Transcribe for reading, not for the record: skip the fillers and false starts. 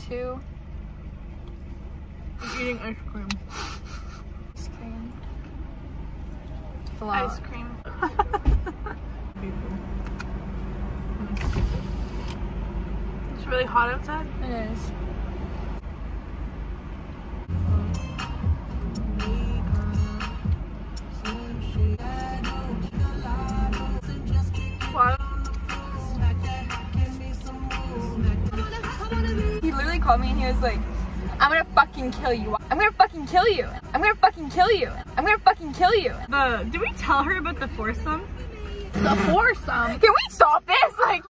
too. I'm eating ice cream. Ice cream. Ice cream. It's really hot outside. It is. He literally called me and he was like, I'm gonna fucking kill you. I'm gonna fucking kill you. I'm gonna fucking kill you. I'm gonna fucking kill you. Did we tell her about the foursome? The foursome? Can we stop this?